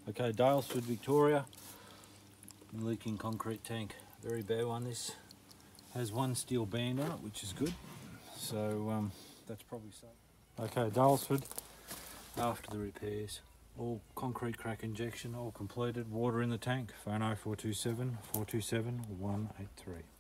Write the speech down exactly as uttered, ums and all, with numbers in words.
Okay, Dalesford, Victoria. Leaking concrete tank. Very bare one. This has one steel band on it, which is good. So um, that's probably safe. Okay, Dalesford. After the repairs, all concrete crack injection, all completed. Water in the tank. Phone oh four two seven, four two seven, one eight three.